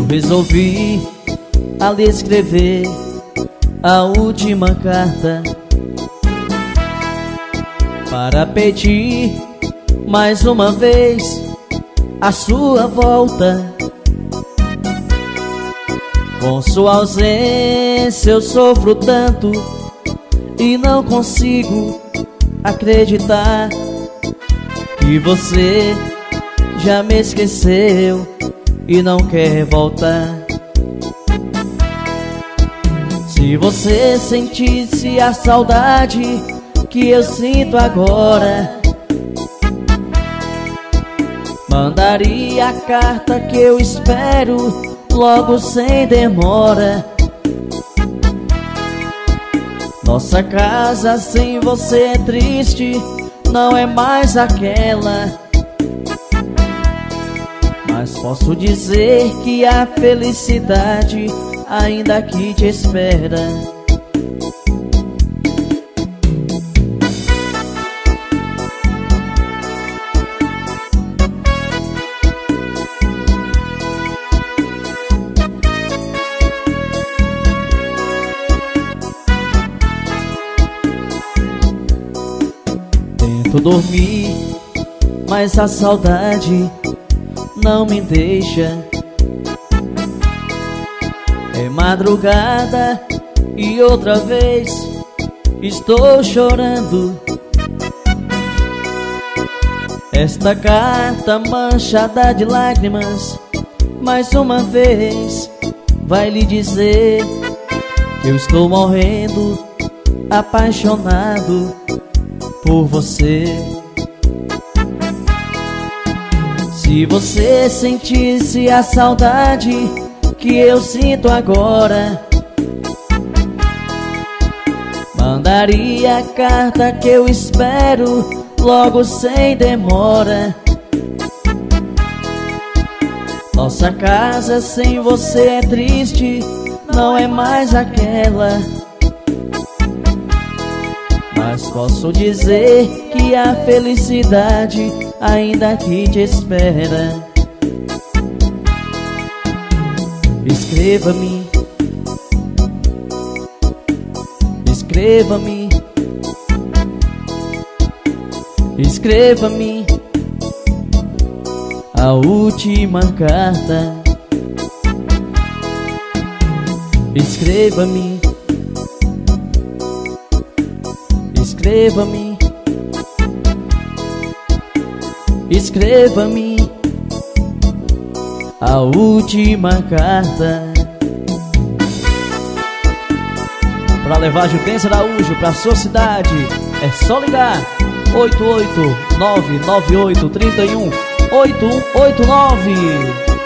resolvi ali escrever a última carta para pedir mais uma vez a sua volta. Com sua ausência eu sofro tanto e não consigo acreditar que você já me esqueceu e não quer voltar. Se você sentisse a saudade que eu sinto agora, mandaria a carta que eu espero logo sem demora. Nossa casa sem você é triste, não é mais aquela, mas posso dizer que a felicidade ainda aqui te espera. Tento dormir, mas a saudade não me deixa. É madrugada e outra vez estou chorando. Esta carta manchada de lágrimas mais uma vez vai lhe dizer que eu estou morrendo apaixonado por você. Se você sentisse a saudade que eu sinto agora, mandaria a carta que eu espero logo sem demora. Nossa casa sem você é triste, não é mais aquela, mas posso dizer que a felicidade ainda aqui te espera. Escreva-me, escreva-me, escreva-me a última carta. Escreva-me, escreva-me, escreva-me a última carta. Para levar a Judência Araújo pra sua cidade, é só ligar 88998318189.